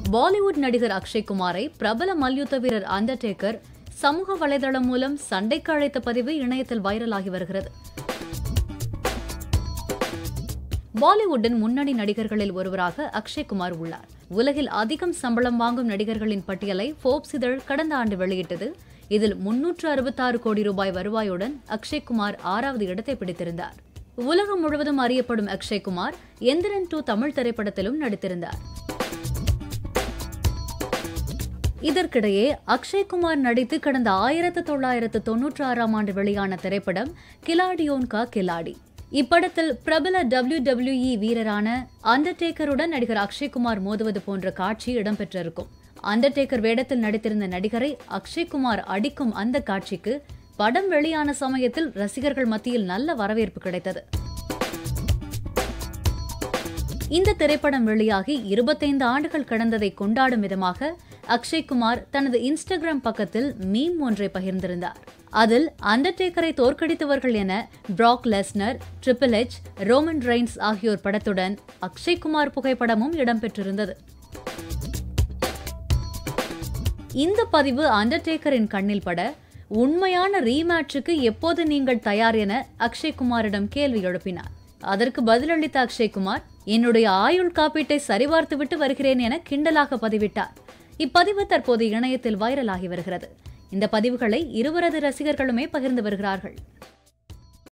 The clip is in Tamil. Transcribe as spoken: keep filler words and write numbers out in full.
பாலிவுட் நடிகர் அக்ஷய் குமாரை பிரபல மல்யுத்த வீரர் அண்டர்டேக்கர் சமூக வலைதளம் மூலம் சண்டைக்கு அழைத்த பதிவு இணையத்தில் வைரலாகி வருகிறது. பாலிவுட்டின் முன்னணி நடிகர்களில் ஒருவராக அக்ஷய் குமார் உள்ளார். உலகில் அதிகம் சம்பளம் வாங்கும் நடிகர்களின் பட்டியலை ஃபோர்ப்ஸ் இதழ் கடந்த ஆண்டு வெளியிட்டது. இதில் முன்னூற்று அறுபத்தாறு கோடி ரூபாய் வருவாயுடன் அக்ஷய் குமார் ஆறாவது இடத்தை பிடித்திருந்தார். உலகம் முழுவதும் அறியப்படும் அக்ஷய் குமார் எந்திரன் டூ தமிழ் திரைப்படத்திலும் நடித்திருந்தார். இதற்கிடையே அக்ஷய் குமார் நடித்து கடந்த ஆயிரத்து தொள்ளாயிரத்து தொன்னூற்றி ஆறாம் ஆண்டு வெளியான திரைப்படம் கிலாடியோன் கா கிலாடி. இப்படத்தில் பிரபல டபிள்யூ டபிள்யூ இ வீரரான அண்டர்டேக்கருடன் நடிகர் அக்ஷய் குமார் மோதுவது போன்ற காட்சி இடம்பெற்றிருக்கும். அண்டர்டேக்கர் வேடத்தில் நடித்திருந்த நடிகரை அக்ஷய் குமார் அடிக்கும் அந்த காட்சிக்கு படம் வெளியான சமயத்தில் ரசிகர்கள் மத்தியில் நல்ல வரவேற்பு கிடைத்தது. இந்த திரைப்படம் வெளியாகி இருபத்தைந்து ஆண்டுகள் கடந்ததை கொண்டாடும் விதமாக அக்ஷய் குமார் தனது இன்ஸ்டாகிராம் பக்கத்தில் மீம் ஒன்றை பகிர்ந்திருந்தார். அதில் அண்டர்டேக்கரை தோற்கடித்தவர்கள் என Brock Lesnar, triple H, Roman Reigns ஆகியோர் படத்துடன் அக்ஷய் குமார் புகைப்படமும் இடம்பெற்றிருந்தது. இந்த பதிவு அண்டர்டேக்கரின் கண்ணில் பட, உண்மையான ரீமேட்சுக்கு எப்போது நீங்கள் தயார் என அக்ஷய் குமாரிடம் கேள்வி எழுப்பினார். அதற்கு பதிலளித்த அக்ஷய் குமார், என்னுடைய ஆயுள் காப்பீட்டை சரிபார்த்துவிட்டு வருகிறேன் என கிண்டலாக பதிவிட்டார். இப்பதிவு தற்போது இணையத்தில் வைரலாகி வருகிறது. இந்த பதிவுகளை இருவரது ரசிகர்களுமே பகிர்ந்து வருகிறார்கள்.